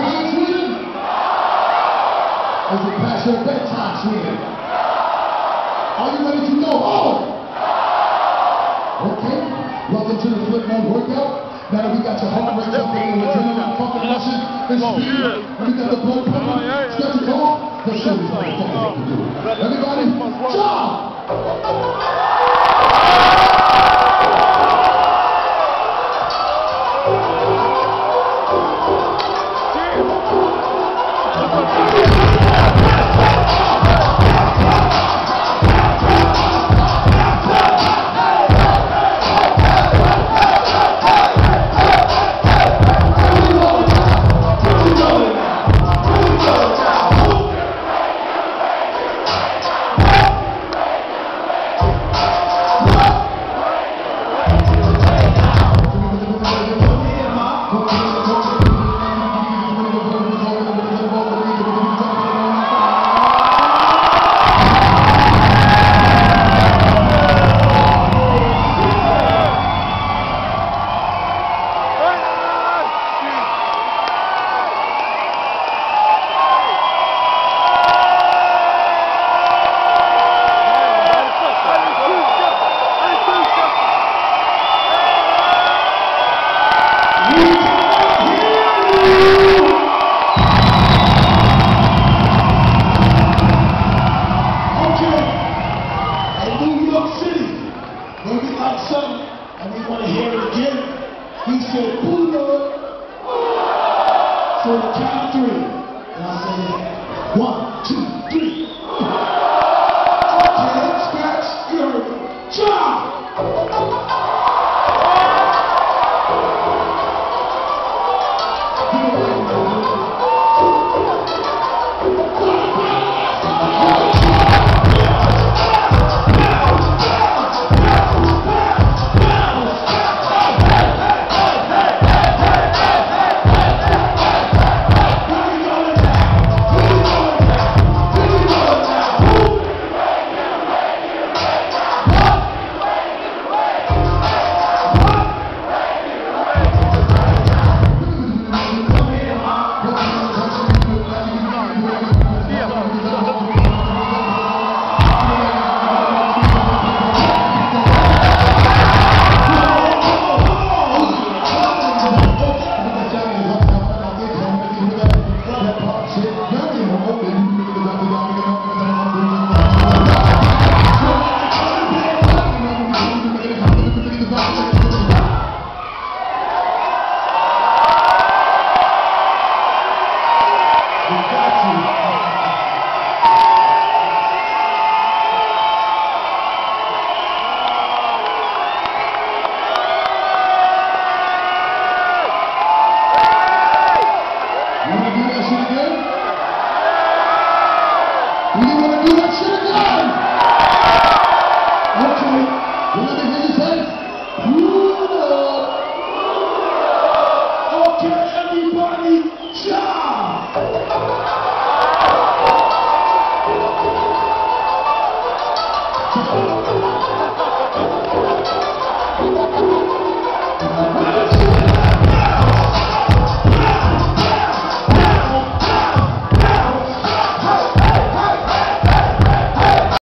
time swing? Is it past your bedtime swing? Are you ready to go home? Okay. Welcome to the flip mode workout. Now that we got your heart rate up there, the adrenaline pumping, rushing, and speed, and we got the blood pumping, stretch it on, let's show these motherfuckers what we do. Everybody, jump! And we want to hear it again. He said, Buddha. So the count of three. And I said, 1, 2, 3. Okay, scratch, you heard it. Jump!